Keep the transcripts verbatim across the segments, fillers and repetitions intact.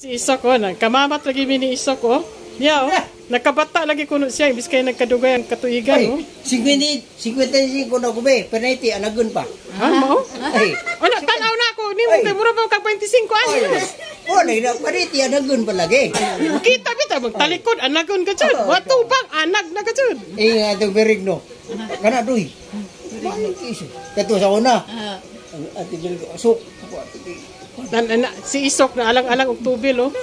Si Isok oh, nagkamamat lagi mini Isok oh. Yeah, oh. Nakabata lagi kuno siya, imbis kay nagkadugay ang katuigan oh. Sigwini, sigwini ko na kume, penalty anagun pa. Ha mo? Ay. Wala tanaw na ako, ni mo kay mura ba kag twenty-five anyos. Oh, na penalty anagun pa lagi. Kita bita magtalikod anagon ka jud. Wato bang anag na ka jud. Eh nga to berigno. Kana duy. Kato sa una. Ati bil sok. Na, na, si Isok na alang-alang og tubil oh.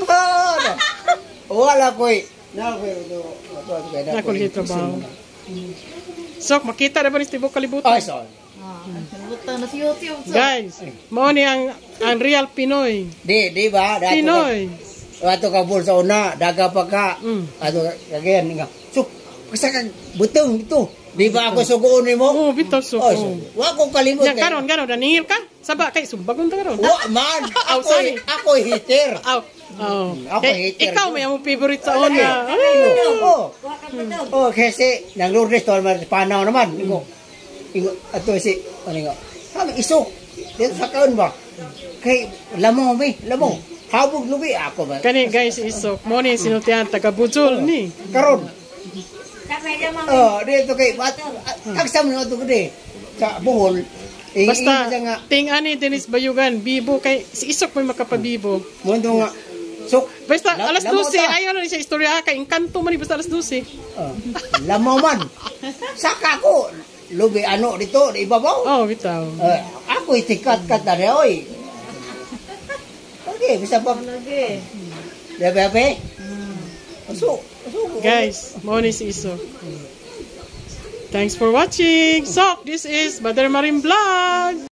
Wala koy. Na ko ni trabaho. Sok makita na ba ni tibok kalibutan? Ay son. Kalibutan na si YouTube. Guys, mo ni ang ang real Pinoy. Di, di ba? Dato Pinoy. Ato ka bul sa una, daga pa ka. Mm. Ato kagayan nga. So, kasi kag butong dito. Di ba ako sugoon nimo? Oo, bitaw sok. Oh, so, wa ko kalimot. Yang karon karon naningil ka? Saba kay sumbagon ta karon. Wa man. Aw, Ako sorry. ako hater. Aw. Oh. Ako Eh, hater. ikaw may among favorite sa una. Oh. Oh, kasi nang Lourdes to man panaw naman. Ingo. Ingo ato si ano nga. Kami isok. Dito sa kaon ba? Kay lamo mi, lamo. Habog lubi ako ba? Kani guys Isok, mo ni sinutihan taga Bujol ni. Karon. Kami naman. Oh, dito kay bat tagsam no to gede. Sa Bohol. Eh, Basta eh, nga ting ani Dennis Bayugan, bibo kay si Isok may makapabibo. mundo nga. So, Basta la- alas lamo twelve ta. ayaw na ni siya istorya kay engkanto man ni basta alas twelve. Oh, lamo man. Saka ko lubi ano dito, di babaw. Oh, bitaw. Eh, ako itikat-kat na rin, oy. Okay, bisa pa. Lagi. Bebe, bebe. So, so, Guys, mo ni si Isok. Thanks for watching. So, this is Badar Marin Vlog.